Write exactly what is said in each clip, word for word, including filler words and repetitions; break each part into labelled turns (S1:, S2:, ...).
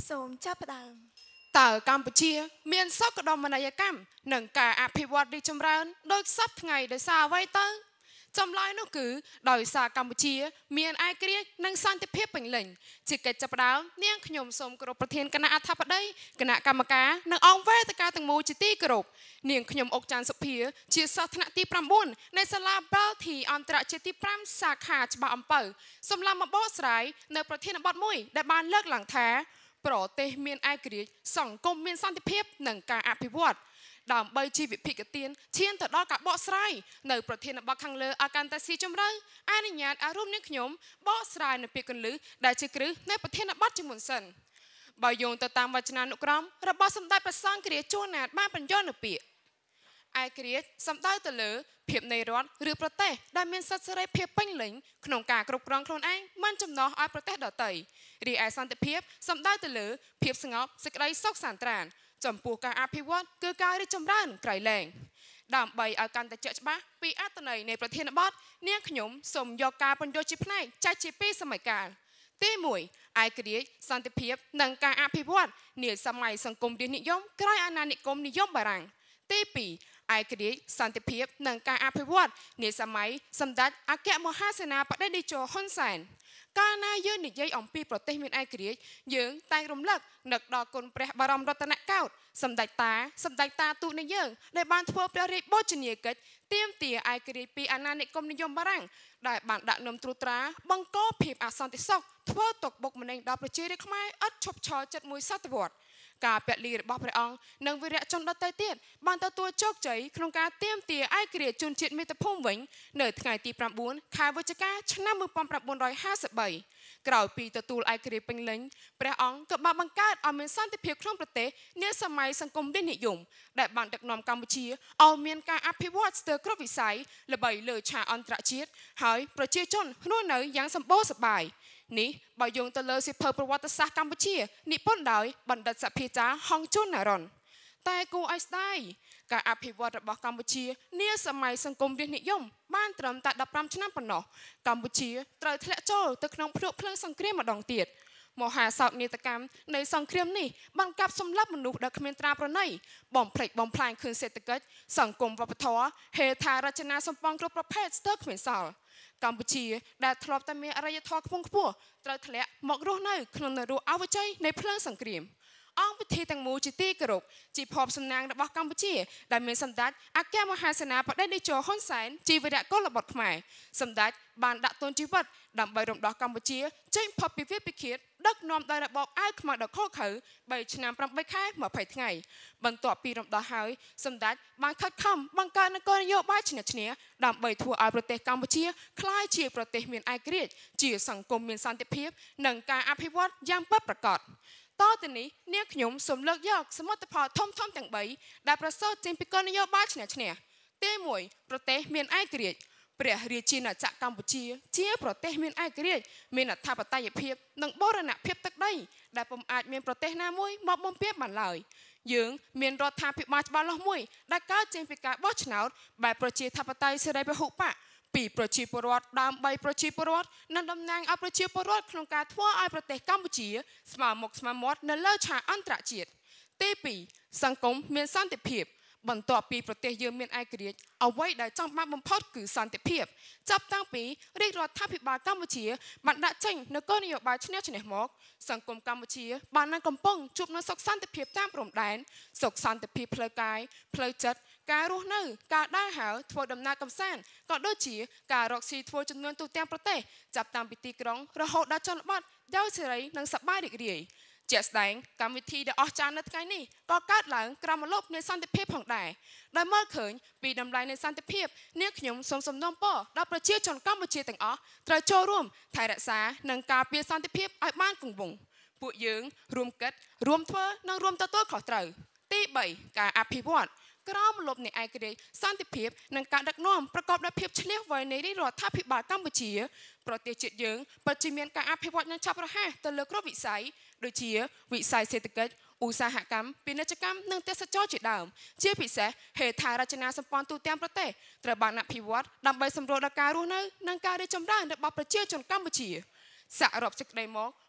S1: សូមចាប់ផ្ដើម
S2: តើកម្ពុជាមានសក្តានុពលកម្មនឹងការអភិវឌ្ឍរីកចម្រើនដោយសពថ្ងៃដោយសារអ្វីទៅចម្លើយនោះគឺដោយសារកម្ពុជាមានឯករាជ្យនិងសន្តិភាពពេញលេញជាកិច្ចចាប់ផ្ដើមនាងខ្ញុំសូមគោរពប្រធានគណៈអធិបតីគណៈកម្មការនិងអង្គវេទិកាទាំងមូលជាទីគោរពនាងខ្ញុំអុកចាន់សុភាជាសិស្សថ្នាក់ទីប្រាំបួននៃសាលាបាល់ធីអន្តរជាតិទីប្រាំសាខាច្បារអំពៅសម្រាប់មកបកស្រាយនៅប្រធានបទមួយដែលបានលើកឡើងថាប្រទេសមានឯករាជ្យសង្គមមានសន្តិភាពនិងការអភិវឌ្ឍដើម្បីជីវភាពទានឈានទៅដល់ការបកស្រាយនៅប្រធានបទខាងលើអាកាន្តស៊ីជំរឿអនុញ្ញាតឲ្យរួមនឹងខ្ញុំបកស្រាយនៅពាក្យកន្លឹះដែលជាគ្រឹះនៃប្រធានបទជាមុនសិនបើយោងទៅតាមវចនានុក្រមរបស់សម្ដេចព្រះសង្ឃគ្រាជួនណាតបានបញ្យល់នៅពាក្យឯករាជ្យសំដៅទៅលើភាពនៃរដ្ឋឬប្រទេសដែលមានសិទ្ធិសេរីភាពពេញលេញក្នុងការគ្រប់គ្រងខ្លួនឯងមិនចំណោះឲ្យប្រទេសដទៃរីឯសន្តិភាពសំដៅទៅលើភាពស្ងប់សេចក្តីសុខសាន្តត្រានចំពោះការអភិវឌ្ឍគឺការរីកចម្រើនក្រៃលែងដើម្បីឲ្យកាន់តែជាក់ច្បាស់ពីអត្ថន័យនៃប្រធានបទនាងខ្ញុំសូមយកការបញ្យល់ជាផ្នែកចែកជាពីរសម័យកាលទីមួយឯករាជ្យសន្តិភាពនិងការអភិវឌ្ឍនាសម័យសង្គមរាស្ត្រនិយមក្រោយអាណានិគមនិយមបារាំងទីពីរឯករាជ្យសន្តិភាពនិងការអភិវឌ្ឍនាសម័យសម្ដេចអគ្គមហាសេនាបតីតេជោហ៊ុនសែនកាលណាយើងនិយាយអំពីប្រទេសមានឯករាជ្យយើងតែងរំលឹកនឹកដល់គុណព្រះបរមរតនកោដ្ឋសម្ដេចតាសម្ដេចតាទូតនៃយើងដែលបានធ្វើព្រះរាជបូជនីយកិច្ចទាមទារឯករាជ្យពីអាណានិគមនិយមបារាំងដែលបានដាក់នំត្រួតត្រាបង្កភាពអសន្តិសុខធ្វើទុកបុកម្នេញដល់ប្រជារាស្ត្រខ្មែរឥតឈប់ឈរជិតមួយសតវត្សរ៍ការពលីរបស់ព្រះអង្គនិងវីរៈជនដទៃទៀតបានទទួលជោគជ័យក្នុងការទាមទារឯករាជ្យជូនជាតិមាតុភូមិវិញនៅថ្ងៃទីប្រាំបួនខែវិច្ឆិកាឆ្នាំmột nghìn chín trămห้าสิบสามក្រោយពីទទួលឯករាជ្យពេញលេញព្រះអង្គក៏បានបង្កើតឲ្យមានសន្តិភាពក្នុងប្រទេសនាសម័យសង្គមរាស្ត្រនិយមដែលបានដឹកនាំកម្ពុជាឲ្យមានការអភិវឌ្ឍស្ទើរគ្រប់វិស័យល្បីលើឆាកអន្តរជាតិហើយប្រជាជនរស់នៅយ៉ាងសម្បូរសប្បាយនេះបើយោងទៅលើសៀវភៅប្រវត្តិសាស្ត្រកម្ពុជានិពន្ធដោយបណ្ឌិតសភាចារហងជុនណារ៉ុនតែគួរឲ្យស្ដាយការអភិវឌ្ឍរបស់កម្ពុជានាសម័យសង្គមរាស្ត្រនិយមបានត្រឹមតែដប់ប្រាំឆ្នាំប៉ុណ្ណោះកម្ពុជាត្រូវធ្លាក់ចូលទៅក្នុងភ្នក់ភ្លើងសង្គ្រាមម្ដងទៀតមហាសោកនាដកម្មនៃសង្គ្រាមនេះបានកាប់សម្លាប់មនុស្សដែលគ្មានត្រាប្រណីបំផ្លិចបំផ្លាញគ្រឹះសេដ្ឋកិច្ចសង្គមវប្បធម៌ហេដ្ឋារចនាសម្ព័ន្ធគ្រប់ប្រភេទស្ទើរគ្មានសល់កម្ពុជាដែលធ្លាប់តែមានអរិយធម៌ខ្ពង់ខ្ពស់ត្រូវធ្លាក់មករស់នៅក្នុងនរកអវជ័យនៃភ្លើងសង្គ្រាមអង្គពិធីទាំងមូលជាទីគោរពជាភ័ព្វសំណាងរបស់កម្ពុជាដែលមានសម្ដេចអគ្គមហាសេនាបតីតេជោហ៊ុនសែនជាវីរៈកុលបុត្រខ្មែរសម្ដេចបានដាក់ទោនជីវិតដើម្បីរំដោះកម្ពុជាចេញផុតពីវាលពិឃាតដឹកនាំដោយរបបអាវខ្មៅដ៏ឃោរឃៅបីឆ្នាំប្រាំបីខែម្ភៃថ្ងៃបន្ទាប់ពីរំដោះហើយសម្ដេចបានខិតខំបង្កើតនគរនយោបាយឈ្នះឈ្នះដើម្បីធ្វើឲ្យប្រទេសកម្ពុជាក្លាយជាប្រទេសមានឯករាជ្យជាសង្គមមានសន្តិភាពនិងការអភិវឌ្ឍយ៉ាងពិតប្រាកដតទៅនេះនាងខ្ញុំសូមលើកយកសមិទ្ធផលធំធំទាំងបីដែលប្រសើរចេញពីគោលនយោបាយឈ្នះឈ្នះទីមួយប្រទេសមានឯករាជ្យព្រះរាជាណាចក្រកម្ពុជាជាប្រទេសមានឯករាជ្យមានអធិបតេយ្យភាពនិងបូរណភាពទឹកដីដែលពុំអាចមានប្រទេសណាមួយមកបំពានបានឡើយយើងមានរដ្ឋាភិបាលច្បាស់លាស់មួយដែលកើតចេញពីការបោះឆ្នោតបែបប្រជាធិបតេយ្យសេរីពហុបកពីប្រជាពលរដ្ឋដើម្បីប្រជាពលរដ្ឋនិងតំណាងឲ្យប្រជាពលរដ្ឋក្នុងការធ្វើឲ្យប្រទេសកម្ពុជាស្មើមុខស្មើមាត់នៅលើឆាកអន្តរជាតិទីពីរសង្គមមានសន្តិភាពបន្ទាប់ពីប្រទេសយើងមានឯករាជ្យអ្វីដែលចង់បានបំផុតគឺសន្តិភាពចាប់តាំងពីរាជរដ្ឋាភិបាលកម្ពុជាបានដាក់ចេញនូវគោលនយោបាយឈ្នះឈ្នះមកសង្គមកម្ពុជាបាននឹងកំពុងជួបនូវសុខសន្តិភាពតាមព្រំដែនសុខសន្តិភាពផ្លូវកាយផ្លូវចិត្តការរស់នៅការដើរហើរធ្វើដំណើរកម្សាន្តក៏ដូចជាការរកស៊ីធ្វើចំនួនទូទាំងប្រទេសចាប់តាំងពីទីក្រុងរហូតដល់ជនបទដោយសេរីនិងសប្បាយរីករាយជាក់ស្ដែងកម្មវិធីដ៏អស្ចារ្យនៅថ្ងៃនេះក៏កើតឡើងក្រោមម្លប់នៃសន្តិភាពផងដែរដោយមើលឃើញពីតម្លៃនៃសន្តិភាពនាងខ្ញុំសូមសំណូមពរដល់ប្រជាជនកម្ពុជាទាំងអស់ត្រូវចូលរួមថែរក្សានិងការពារសន្តិភាពឲ្យបានគង់វង្សពួកយើងរួមគិតរួមធ្វើនិងរួមទទួលខុសត្រូវទីបីការអភិវឌ្ឍក្រោមម្លប់នៃឯករាជ្យសន្តិភាពនិងការដឹកនាំប្រកបដោយភាពឈ្លាសវៃនៃរាជរដ្ឋាភិបាលកម្ពុជាប្រទេសជាតិយើងពិតជាមានការអភិវឌ្ឍយ៉ាងឆាប់រហ័សទៅលើគ្រប់វិស័យដូចជាវិស័យសេដ្ឋកិច្ចឧស្សាហកម្មពាណិជ្ជកម្មនិងទេសចរណ៍ជាដើមជាពិសេសហេដ្ឋារចនាសម្ព័ន្ធទូទាំងប្រទេសត្រូវបានអភិវឌ្ឍដើម្បីសម្រួលដល់ការរស់នៅនិងការរីកចម្រើនរបស់ប្រជាជនកម្ពុជាសរុបសេចក្តីមក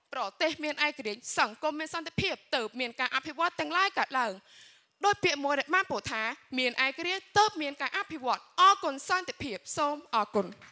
S2: ប្រទេសមានឯករាជ្យសង្គមមានសន្តិភាពទៅមានការអភិវឌ្ឍទាំងឡាយកើតឡើងដោយពាក្យមួយដែលបានពោលថាមានឯករាជ្យទៅមានការអភិវឌ្ឍអរគុណសន្តិភាពសូមអរគុណ